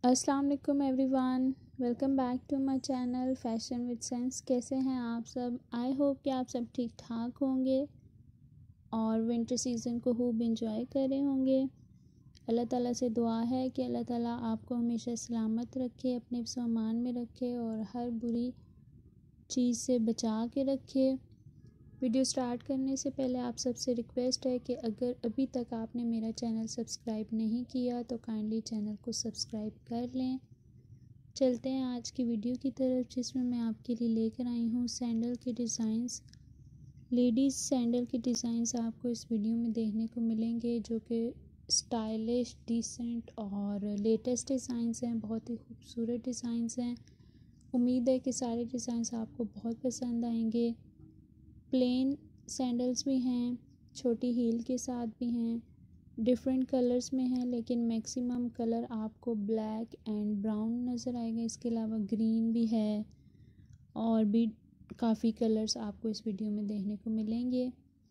अस्सलाम वालेकुम everyone, welcome back to my channel fashion with sense. कैसे हैं आप सब? आई होप कि आप सब ठीक ठाक होंगे और विंटर सीज़न को खूब इंजॉय कर रहे होंगे। अल्लाह ताला से दुआ है कि अल्लाह ताला आपको हमेशा सलामत रखे, अपने सामान में रखे और हर बुरी चीज़ से बचा के रखे। वीडियो स्टार्ट करने से पहले आप सबसे रिक्वेस्ट है कि अगर अभी तक आपने मेरा चैनल सब्सक्राइब नहीं किया तो काइंडली चैनल को सब्सक्राइब कर लें। चलते हैं आज की वीडियो की तरफ, जिसमें मैं आपके लिए लेकर आई हूँ सैंडल के डिज़ाइंस। लेडीज़ सैंडल के डिज़ाइंस आपको इस वीडियो में देखने को मिलेंगे, जो कि स्टाइलिश, डिसेंट और लेटेस्ट डिज़ाइंस हैं। बहुत ही खूबसूरत डिज़ाइंस हैं। उम्मीद है कि सारे डिज़ाइंस आपको बहुत पसंद आएंगे। प्लेन सैंडल्स भी हैं, छोटी हील के साथ भी हैं, डिफरेंट कलर्स में हैं, लेकिन मैक्सिमम कलर आपको ब्लैक एंड ब्राउन नज़र आएगा। इसके अलावा ग्रीन भी है और भी काफ़ी कलर्स आपको इस वीडियो में देखने को मिलेंगे।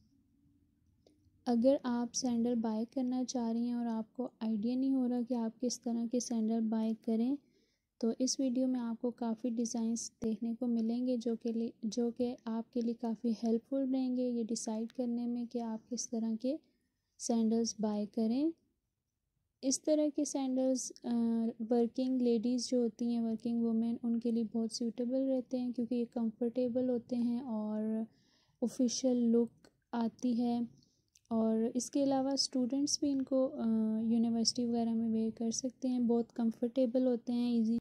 अगर आप सैंडल बाय करना चाह रही हैं और आपको आइडिया नहीं हो रहा कि आप किस तरह के सैंडल बाय करें, तो इस वीडियो में आपको काफ़ी डिज़ाइंस देखने को मिलेंगे जो कि आपके लिए काफ़ी हेल्पफुल रहेंगे ये डिसाइड करने में कि आप किस तरह के सैंडल्स बाय करें। इस तरह के सैंडल्स वर्किंग लेडीज़ जो होती हैं, वर्किंग वुमेन, उनके लिए बहुत सूटेबल रहते हैं, क्योंकि ये कंफर्टेबल होते हैं और ऑफिशियल लुक आती है। और इसके अलावा स्टूडेंट्स भी इनको यूनिवर्सिटी वगैरह में वेयर कर सकते हैं। बहुत कंफर्टेबल होते हैं, इजी